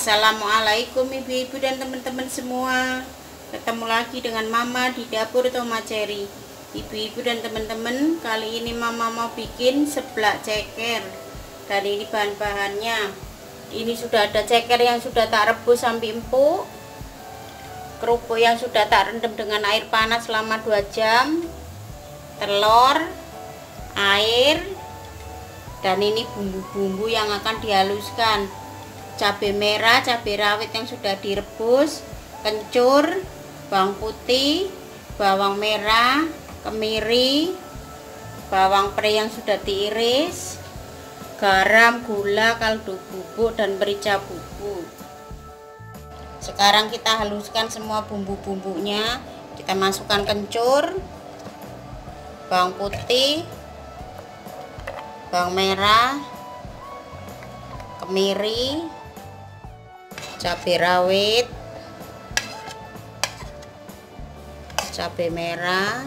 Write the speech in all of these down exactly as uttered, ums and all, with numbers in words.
Assalamualaikum ibu-ibu dan teman-teman semua. Ketemu lagi dengan Mama di dapur Toma Cherry. Ibu-ibu dan teman-teman, kali ini Mama mau bikin seblak ceker. Dan ini bahan-bahannya. Ini sudah ada ceker yang sudah tak rebus sampai empuk, kerupuk yang sudah tak rendam dengan air panas selama dua jam, telur, air, dan ini bumbu-bumbu yang akan dihaluskan. Cabai merah, cabai rawit yang sudah direbus, kencur, bawang putih, bawang merah, kemiri, bawang pre yang sudah diiris, garam, gula, kaldu bubuk, dan merica bubuk. Sekarang kita haluskan semua bumbu-bumbunya. Kita masukkan kencur, bawang putih, bawang merah, kemiri, cabai rawit, cabai merah,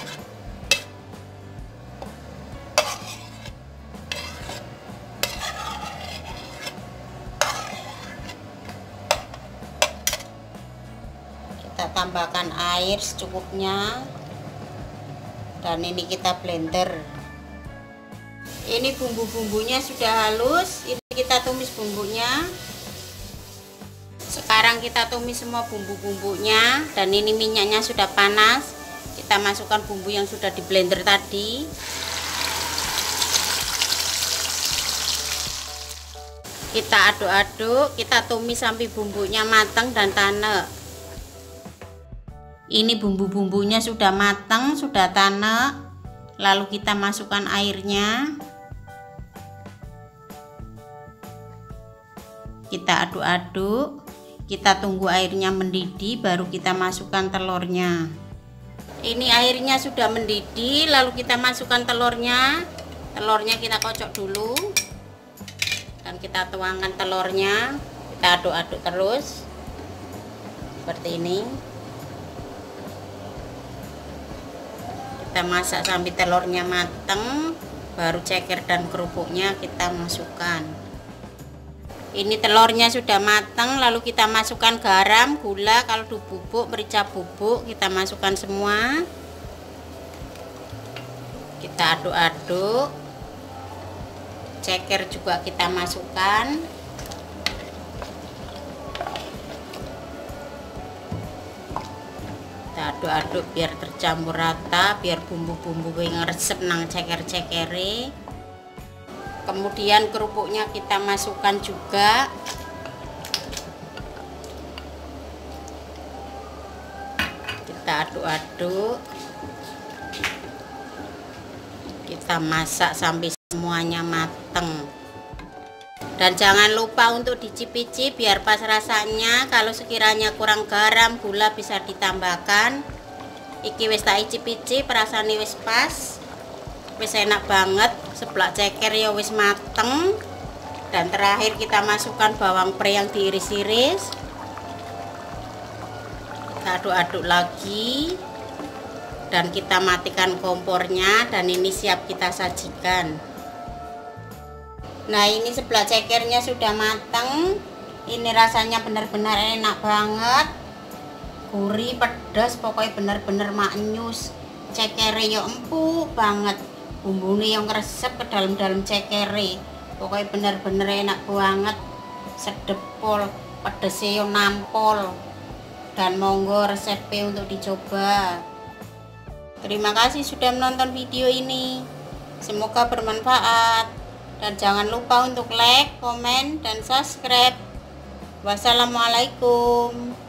kita tambahkan air secukupnya, dan ini kita blender. Ini bumbu-bumbunya sudah halus, ini kita tumis bumbunya. Sekarang kita tumis semua bumbu-bumbunya, dan ini minyaknya sudah panas. Kita masukkan bumbu yang sudah di blender tadi. Kita aduk-aduk, kita tumis sampai bumbunya matang dan tanek. Ini bumbu-bumbunya sudah matang, sudah tanek. Lalu kita masukkan airnya. Kita aduk-aduk, kita tunggu airnya mendidih, baru kita masukkan telurnya. Ini airnya sudah mendidih, lalu kita masukkan telurnya. Telurnya kita kocok dulu, dan kita tuangkan telurnya. Kita aduk-aduk terus seperti ini. Kita masak sampai telurnya matang, baru ceker dan kerupuknya kita masukkan. Ini telurnya sudah matang, lalu kita masukkan garam, gula, kaldu bubuk, merica bubuk, kita masukkan semua. Kita aduk-aduk. Ceker juga kita masukkan. Kita aduk-aduk biar tercampur rata, biar bumbu-bumbu yang resep nang ceker-cekere. Kemudian kerupuknya kita masukkan juga. Kita aduk-aduk. Kita masak sampai semuanya mateng. Dan jangan lupa untuk dicicipi biar pas rasanya. Kalau sekiranya kurang garam, gula bisa ditambahkan. Iki wis tak icip-icip, rasane wis pas. Wis enak banget, seblak ceker ya wis mateng. Dan terakhir kita masukkan bawang pre yang diiris-iris. Kita aduk-aduk lagi, dan kita matikan kompornya, dan ini siap kita sajikan. Nah, ini seblak cekernya sudah mateng. Ini rasanya benar-benar enak banget, gurih, pedas, pokoknya benar-benar maknyus. Cekernya empuk banget, bumbunya yang resep ke dalam-dalam cekere. Pokoknya bener-bener enak banget, sedepol, pedesnya yang nampol. Dan monggo resepnya untuk dicoba. Terima kasih sudah menonton video ini, semoga bermanfaat. Dan jangan lupa untuk like, komen, dan subscribe. Wassalamualaikum.